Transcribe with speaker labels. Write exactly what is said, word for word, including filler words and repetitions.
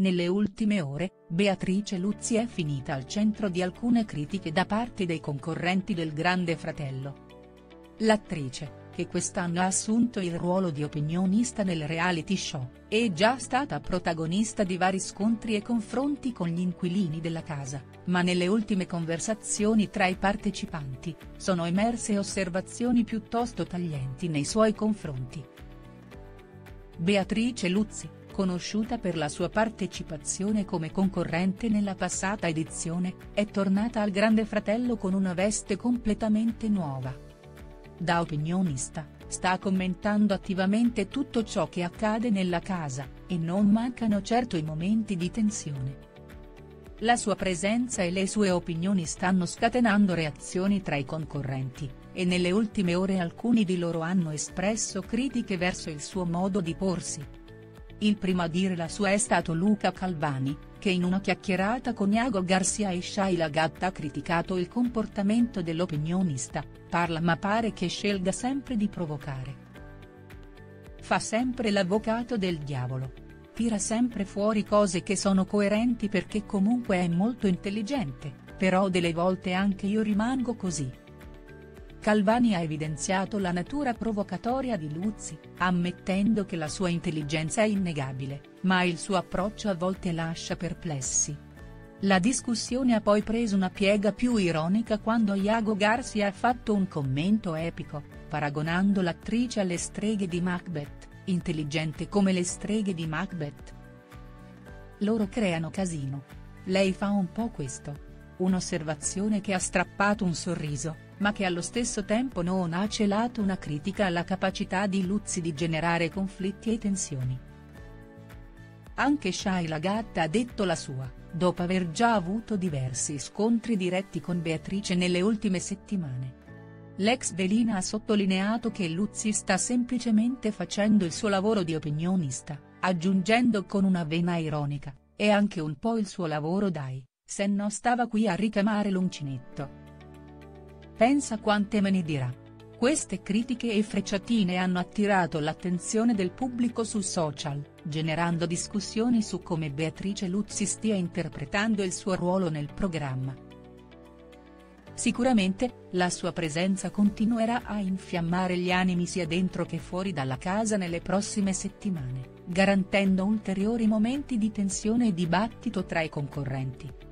Speaker 1: Nelle ultime ore, Beatrice Luzzi è finita al centro di alcune critiche da parte dei concorrenti del Grande Fratello. L'attrice, che quest'anno ha assunto il ruolo di opinionista nel reality show, è già stata protagonista di vari scontri e confronti con gli inquilini della casa, ma nelle ultime conversazioni tra i partecipanti, sono emerse osservazioni piuttosto taglienti nei suoi confronti. Beatrice Luzzi, conosciuta per la sua partecipazione come concorrente nella passata edizione, è tornata al Grande Fratello con una veste completamente nuova. Da opinionista, sta commentando attivamente tutto ciò che accade nella casa, e non mancano certo i momenti di tensione. La sua presenza e le sue opinioni stanno scatenando reazioni tra i concorrenti, e nelle ultime ore alcuni di loro hanno espresso critiche verso il suo modo di porsi. Il primo a dire la sua è stato Luca Calvani, che in una chiacchierata con Iago Garcia e Shaila Gatta ha criticato il comportamento dell'opinionista: parla ma pare che scelga sempre di provocare. Fa sempre l'avvocato del diavolo. Tira sempre fuori cose che sono coerenti perché comunque è molto intelligente, però delle volte anche io rimango così. Calvani ha evidenziato la natura provocatoria di Luzzi, ammettendo che la sua intelligenza è innegabile, ma il suo approccio a volte lascia perplessi. La discussione ha poi preso una piega più ironica quando Iago Garcia ha fatto un commento epico, paragonando l'attrice alle streghe di Macbeth, intelligente come le streghe di Macbeth. Loro creano casino. Lei fa un po' questo. Un'osservazione che ha strappato un sorriso, ma che allo stesso tempo non ha celato una critica alla capacità di Luzzi di generare conflitti e tensioni. Anche Shaila Gatta ha detto la sua, dopo aver già avuto diversi scontri diretti con Beatrice nelle ultime settimane. L'ex velina ha sottolineato che Luzzi sta semplicemente facendo il suo lavoro di opinionista, aggiungendo con una vena ironica: è anche un po' il suo lavoro dai, se no stava qui a ricamare l'uncinetto. Pensa quante me ne dirà. Queste critiche e frecciatine hanno attirato l'attenzione del pubblico su social, generando discussioni su come Beatrice Luzzi stia interpretando il suo ruolo nel programma. Sicuramente, la sua presenza continuerà a infiammare gli animi sia dentro che fuori dalla casa nelle prossime settimane, garantendo ulteriori momenti di tensione e dibattito tra i concorrenti.